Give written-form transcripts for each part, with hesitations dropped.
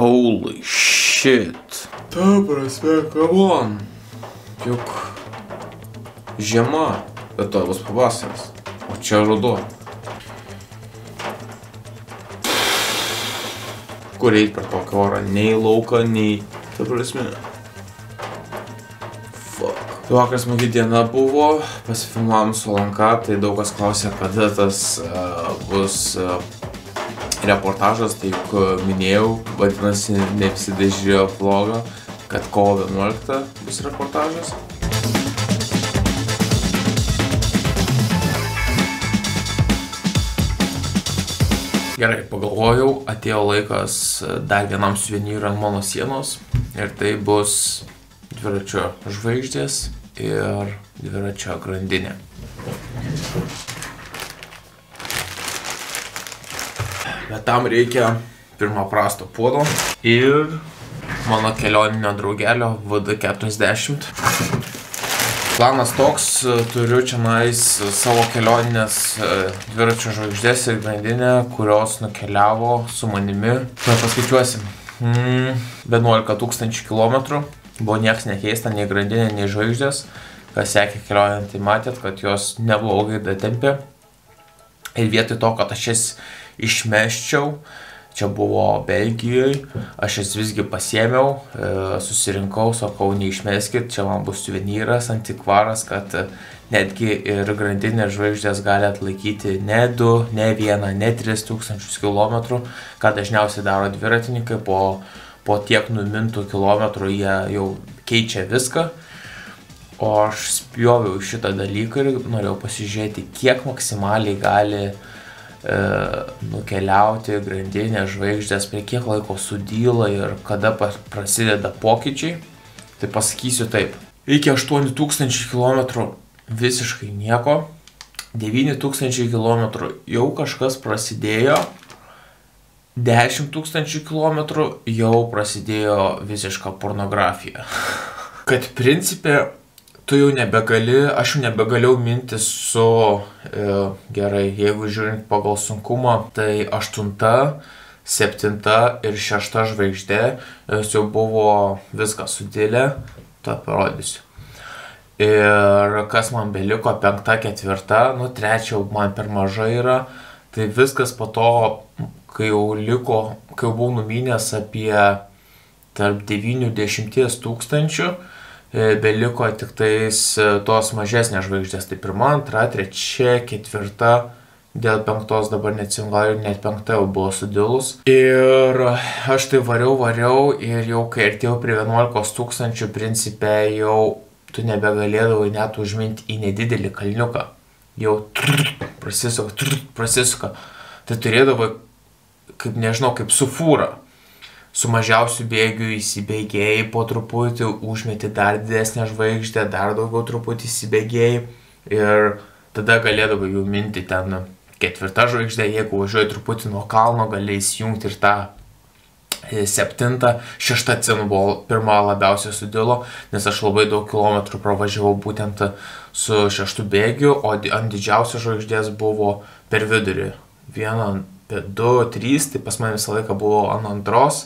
Holy shit. Ta prasme, come on. Juk žiema, bet to bus pavasaris. O čia ruduo. Kur eit per tokį orą? Nei lauką, nei... Ta prasme. Fuck. Vakar smagi diena buvo, pasifilmavom su Lanka, tai daug kas klausė, kada tas bus reportažas, tai juk minėjau, vadinasi, ne visi žiūrėjo vlogą, kad kovo 11 bus reportažas. Gerai, pagalvojau, atėjo laikas dar vienam suvenyrui ant mano sienos ir tai bus dviračio žvaigždės ir dviračio grandinė. Bet tam reikia pirmo prasto puodo ir mano kelioninio draugelio VD40. Planas toks, turiu čionais savo kelioninės dviračio žvaigždės ir grandinę, kurios nukeliavo su manimi. Tai paskaičiuosim. 11 000 kilometrų. Buvo nieks nekeista, nei grandinė, nei žvaigždės. Kas sekė kelionę, tai matėt, kad jos neblogai datempė. Ir vietoj to, kad aš jas išmeščiau, čia buvo Belgijoje, aš jas visgi pasiėmiau, susirinkau, sakau, neišmeskit, čia man bus suvenyras, antikvaras, kad netgi ir grandinė žvaigždės gali atlaikyti ne 2, ne 1, ne 3 tūkstančius kilometrų, ką dažniausiai daro dviratininkai, po tiek numintų kilometrų jie jau keičia viską. O aš spjoviau šitą dalyką ir norėjau pasižiūrėti, kiek maksimaliai gali nukeliauti grandinė žvaigždės, prie kiek laiko sudyla ir kada prasideda pokyčiai. Tai pasakysiu taip. Iki 8000 km visiškai nieko. 9000 km jau kažkas prasidėjo. 10 000 km jau prasidėjo visiška pornografija. Kad principė tu jau nebegali, aš jau nebegalėjau mintis su, gerai, jeigu žiūrint pagal sunkumą, tai 8, 7 ir 6 žvaigždė, jos jau buvo viskas sudėlę, tą parodysiu. Ir kas man beliko, 5, 4, nu 3 man per mažai yra, tai viskas po to, kai jau buvau numynęs apie tarp 9–10 tūkstančių, beliko tik tais tos mažesnės žvaigždės, tai 1, 2, 3, 4, dėl 5 dabar neatsimenu, net 5 jau buvo sudilus. Ir aš tai variau ir jau kai artėjau prie 11 000, principė jau tu nebegalėdavai net užminti į nedidelį kalniuką. Jau prasisuka. Tai turėdavai, kaip nežinau, kaip su fūra. Su mažiausiu bėgiu įsibėgėjai po truputį, užmeti dar didesnę žvaigždę, dar daugiau truputį įsibėgėjai ir tada galėdavai jų minti ten 4 žvaigždę, jeigu važiuoji truputį nuo kalno, gali įsijungti ir tą 7, 6 cenu buvo pirma labiausiai sudilo, nes aš labai daug kilometrų pravažiavau būtent su 6 bėgiu, o ant didžiausios žvaigždės buvo per vidurį. 1, 2, 3, tai pas mane visą laiką buvo ant 2.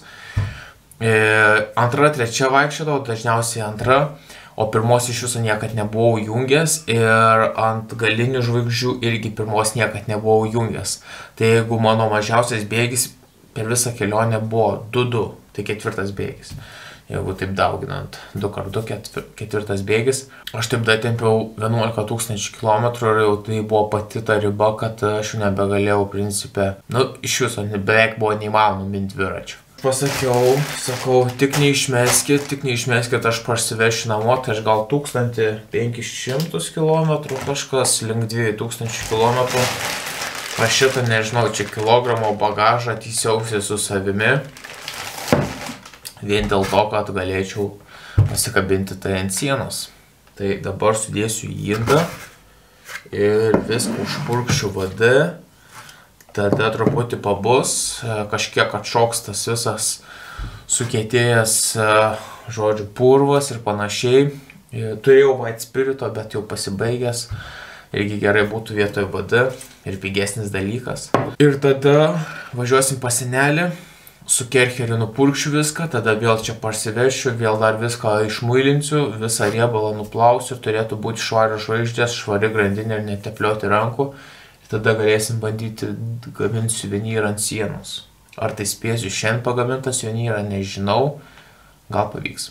2, 3 vaikščiodavau, dažniausiai 2, o pirmos iš viso niekad nebuvau jungęs ir ant galinių žvaigždžių irgi pirmos niekad nebuvau jungęs. Tai jeigu mano mažiausias bėgis per visą kelionę buvo 2, tai 4 bėgis. Jeigu taip dauginant 2x2, 4 bėgis. Aš taip datempiau 11 000 km ir jau tai buvo pati ta riba, kad aš jau nebegalėjau principę, iš viso beveik buvo neįmanoma minti dviračių. Sakau, tik neišmeskit, aš parsivešiu namo, tai aš gal 1500 km, kažkas link 2000 km. Aš šitą, nežinau, čia kilogramo bagažą atysiausi su savimi. Vien dėl to, kad galėčiau pasikabinti tai ant sienos. Tai dabar sudėsiu į indą ir viską užpurkšiu VD. Tada truputį pabus, kažkiek atšoks tas visas sukietėjęs, žodžiu, purvas ir panašiai. Turėjau white spirito, bet jau pasibaigęs. Irgi gerai būtų vietoje VD ir pigesnis dalykas. Ir tada važiuosim pas senelį. su kercheriu nupurkšiu viską, tada vėl čia parsivešiu, vėl dar viską išmuilinsiu, visą riebalą nuplausiu, turėtų būti švarios žvaigždės, švari grandinė ir neteplioti rankų. Ir tada galėsim bandyti gaminti suvenyrą ant sienos. Ar tai spėsiu šiandien pagamintą suvenyrą, nežinau, gal pavyks.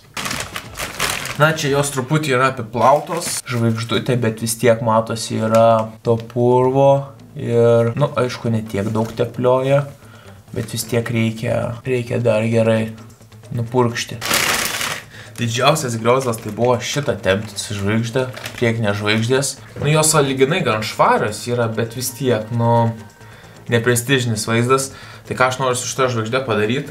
Na, čia jos truputį yra apiplautos žvaigždutė, bet vis tiek matosi yra to purvo ir, nu, aišku, ne tiek daug teplioja, bet vis tiek reikia dar gerai nupurkšti. Didžiausias griauzdas tai buvo šitą tempti su žvaigždė, priekinės žvaigždės. Nu, jos sąlyginai gan švarios yra, bet vis tiek, nu, neprestižinis vaizdas. Tai ką aš noriu su šitą žvaigždę padaryti,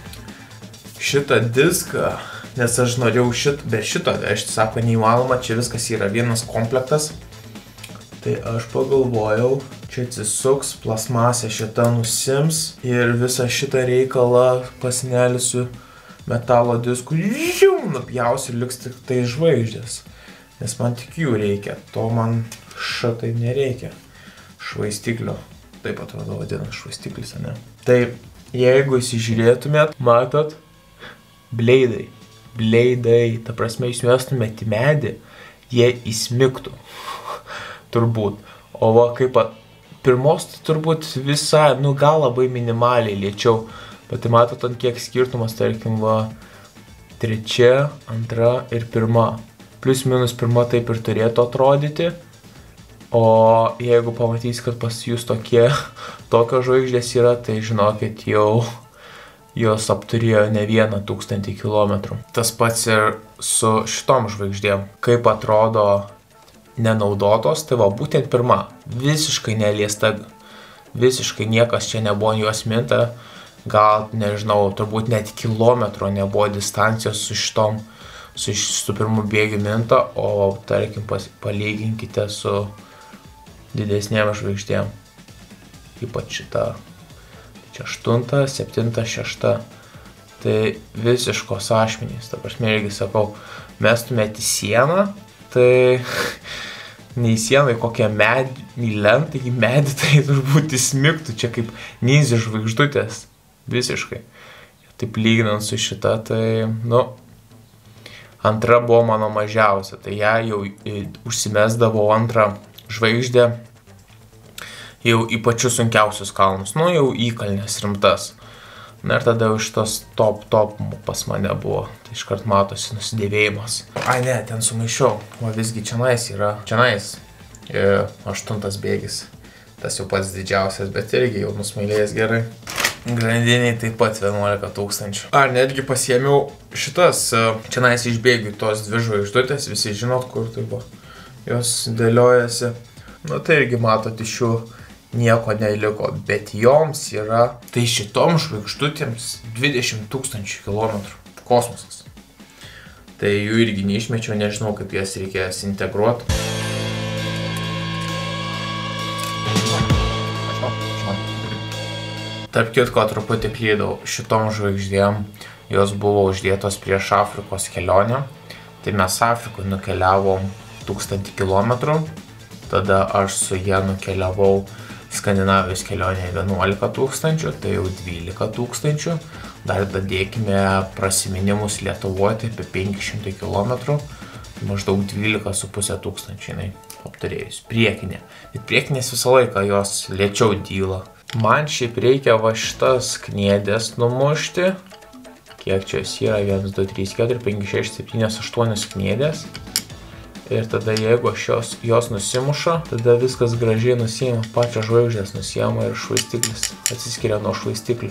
tai šitą diską, nes aš norėjau be šito vežti, sako, neįmanoma, čia viskas yra vienas komplektas. Tai aš pagalvojau, čia atsisuks, plasmasė šitą nusims ir visą šitą reikalą pasinelisiu metalo disku, nupjausiu ir liks tik tai žvaigždės. Nes man tik jų reikia, to man šitai nereikia. Švaistiklio, taip atrodo vadina švaistiklis, ne? Tai jeigu įsižiūrėtumėt, matot, bleidai, ta prasme, jūs mestumėt į medį, jie įsmigtų, turbūt. O va, kaip pirmos, turbūt visai, nu gal labai minimaliai lėčiau, bet tai matot, ant kiek skirtumas, tarkim, va, trečia, antra ir pirma. Plius minus pirma taip ir turėtų atrodyti, o jeigu pamatys, kad pas jūs tokios žvaigždės yra, tai žinokit, jau jos apturėjo ne 1000 kilometrų. Tas pats ir su šitom žvaigždėm. Kaip atrodo nenaudotos, tai va, būtent pirma, visiškai neliesta, visiškai niekas čia nebuvo jos minta, gal, nežinau, turbūt net kilometro nebuvo distancijos su pirmu bėgiu minta, o tarkim palyginkite su didesnėm žvaigždėm. Ypač šita. Čia 8, 7, 6. Tai visiškos ašmenys. Ta prasme, irgi sakau, mestumėt į sieną, tai ne į sieną, į kokią medį lentą, į medį, tai turbūt įsmigtų čia kaip nizė žvaigždutės. Visiškai. Taip lyginant su šita, tai, nu, antra buvo mano mažiausia. Tai ją jau užsimesdavau antrą žvaigždę jau į pačius sunkiausius kalnus, nu jau įkalnės rimtas. Na ir tada jau šitas top pas mane buvo, tai iškart matosi nusidėvėjimas. Ai ne, ten sumaišiau, o visgi čionais yra, 8 bėgis, tas jau pats didžiausias, bet irgi jau nusmailėjęs gerai. Grandiniai taip pat 11 000. Ar netgi pasiėmiau šitas, čionais išbėgiu tos dvi žvaigždutės, visi žinot, kur tai buvo, jos dėliojasi. Nu tai irgi matot, iš jų nieko neliko, bet joms yra, tai šitom žvaigždutėms 20 000 kilometrų. Kosmosas. Tai jų irgi neišmečiau, nežinau, kaip jas reikės integruoti. Tarp kitko, truputį klydau, šitom žvaigždėm jos buvo uždėtos prieš Afrikos kelionę. Tai mes Afrikoje nukeliavom 1000 kilometrų. Tada aš su jie nukeliavau Skandinavijos kelionėje 11 000, tai jau 12 000. Dar dadėkime prasiminimus Lietuvoje apie 500 km, maždaug 12,5 tūkstančiai apturėjus. Priekinė. Bet priekinės visą laiką jos lėčiau dyla. Man šiaip reikia va šitas kniedės numušti. Kiek čia jos yra? 1, 2, 3, 4, 5, 6, 7, 8 kniedės. Ir tada jeigu aš jos nusimuša, tada viskas gražiai nusiima, pačios žvaigždės nusiima ir švaistiklis atsiskiria nuo švaistiklio.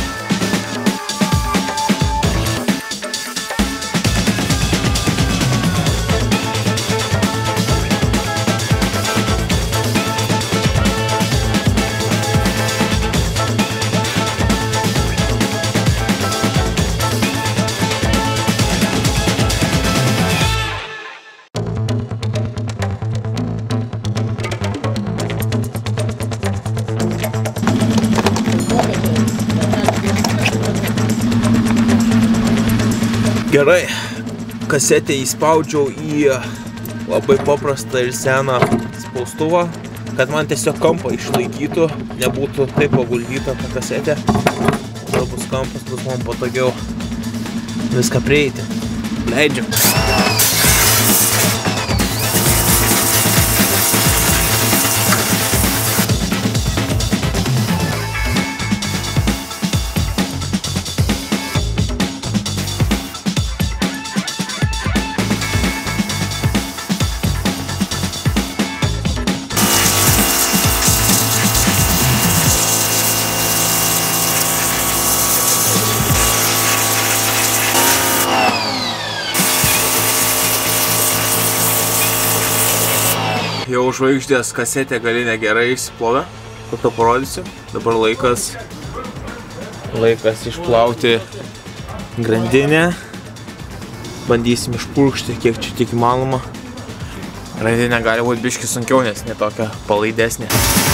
Gerai, kasetę įspaudžiau į labai paprastą ir seną spaustuvą, kad man tiesiog kampą išlaikytų, nebūtų taip paguldyta ta kasetė. Gal bus kampas bus man patogiau viską prieiti. Leidžiam. Jau žvaigždės kasetė galinė gerai išsiplovė, po to parodysiu. Dabar laikas išplauti grandinę. Bandysim išpurkšti, kiek čia tik įmanoma. Grandinė gali būti biški sunkiau, nes ne tokia palaidesnė.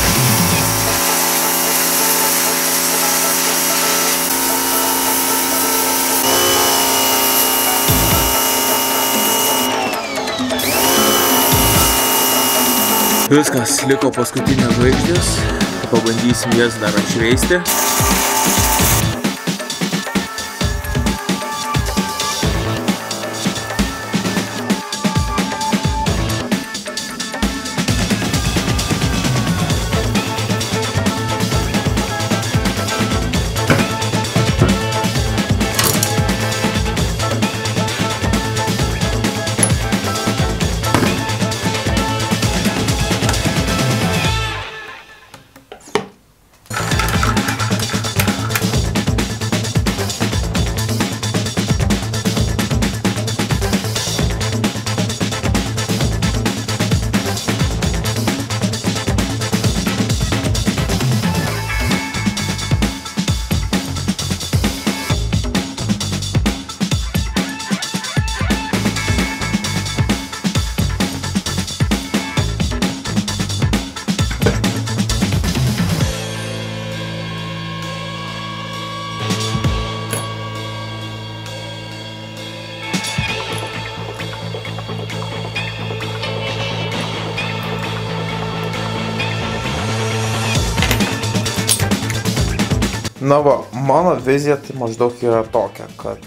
Viskas, liko paskutinės žvaigždės, pabandysim jas dar atšveisti. Na va, mano vizija tai maždaug yra tokia, kad,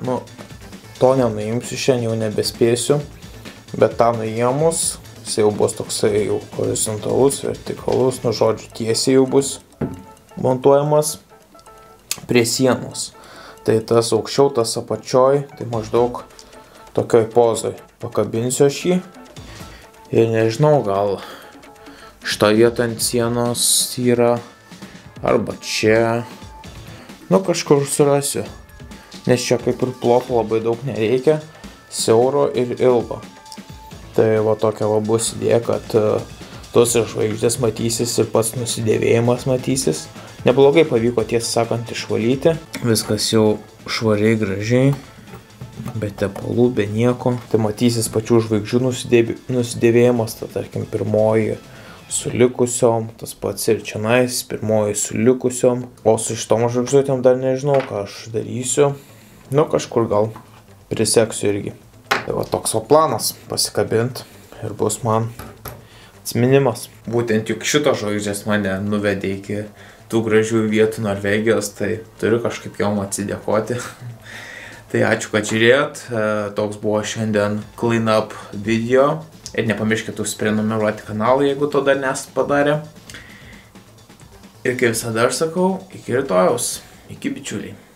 to nenuimsiu, šiandien jau nebespėsiu, bet tą nuėmus, jis jau bus toksai jau horizontalus, vertikalus, žodžiu, tiesiai jau bus montuojamas prie sienos. Tai tas aukščiau, tas apačioj, tai maždaug tokioj pozoj pakabinsiu aš jį. Ir nežinau, gal šitą vietą ant sienos yra, arba čia. Kažkur surasiu, nes čia kaip ir ploto labai daug nereikia, siauro ir ilgo. Tai va tokia va bus idėja, kad tos ir žvaigždės matysis ir pats nusidėvėjimas matysis. Neblogai pavyko, tiesą sakant, išvalyti. Viskas jau švariai, gražiai, be tepalų, be nieko. Tai matysis pačių žvaigždžių nusidėvėjimas, tai tarkim pirmoji su likusiom, tas pats ir čianais, pirmoji su likusiom. O su šitom žvaigždutėm dar nežinau, ką aš darysiu. Kažkur gal priseksiu irgi. Tai va toks va planas, pasikabint ir bus man atsiminimas. Būtent juk šitos žvaigždės mane nuvedė iki tų gražių vietų Norvegijos, tai turiu kažkaip jom atsidėkoti. Tai ačiū, kad žiūrėjot. Toks buvo šiandien clean up video. Ir nepamirškit užsiprenumeruoti kanalą, jeigu to dar nesat padarę. Ir kaip visada aš sakau, iki rytojaus. Iki bičiuliai.